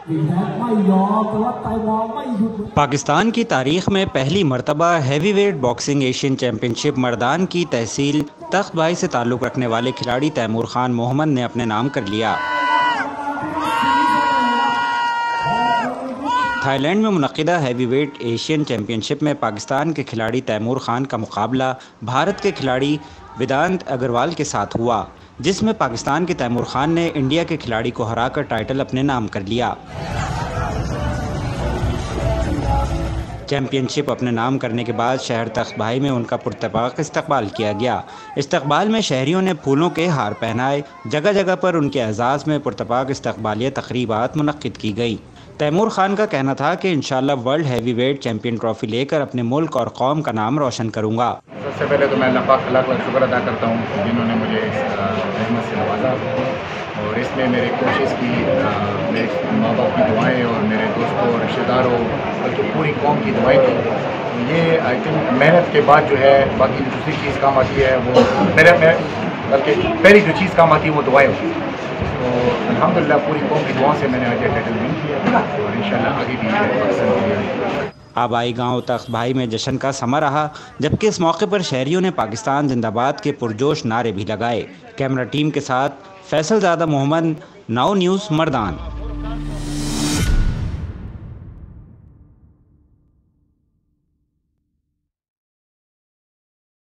पाकिस्तान की तारीख में पहली मरतबा heavyweight boxing Asian championship Mardan की तहसील तख्त भाई से ताल्लुक़ रखने वाले खिलाड़ी तैमूर खान मोहम्मद ने अपने नाम कर लिया। थाईलैंड में मुनक़िदा हैवीवेट एशियन चैम्पियनशिप में पाकिस्तान के खिलाड़ी तैमूर खान का मुकाबला भारत के खिलाड़ी वेदांत अग्रवाल के साथ हुआ, जिसमें पाकिस्तान के तैमूर खान ने इंडिया के खिलाड़ी को हराकर टाइटल अपने नाम कर लिया। चैम्पियनशिप अपने नाम करने के बाद शहर तख्त भाई में उनका पुरतपाक इस्तकबाल किया गया। इस्तकबाल में शहरियों ने फूलों के हार पहनाए। जगह जगह पर उनके एजाज़ में पुरतपाक इस्तकबालिया तकरीबात मुनक्किद की गई। तैमूर खान का कहना था कि इंशाअल्लाह वर्ल्ड हैवीवेट चैंपियन ट्रॉफी लेकर अपने मुल्क और कौम का नाम रोशन करूँगा। सबसे पहले तो मैं अल्लाह पाक लाख शुक्र अदा करता हूँ जिन्होंने मुझे इस रहमत से नवाजा और इसमें मेरी कोशिश की, मेरे माँ बाप की दुआएं और मेरे दोस्तों और रिश्तेदारों बल्कि पूरी कौम की दुआएं थी। ये आई थिंक मेहनत के बाद जो है बाकी दूसरी चीज़ काम आती है वो बल्कि पहली जो चीज़ काम आती है वो दुआएं होती है। तो अल्हम्दुलिल्लाह पूरी कौम की दुआ से मैंने आज टाइटल विन किया और इंशाल्लाह आगे भी पाकिस्तान आबाई गांव तख्त भाई में जश्न का समा रहा, जबकि इस मौके पर शहरियों ने पाकिस्तान जिंदाबाद के पुरजोश नारे भी लगाए। कैमरा टीम के साथ फैसल ज़ादा मोहम्मद, नाउ न्यूज़, मर्दान।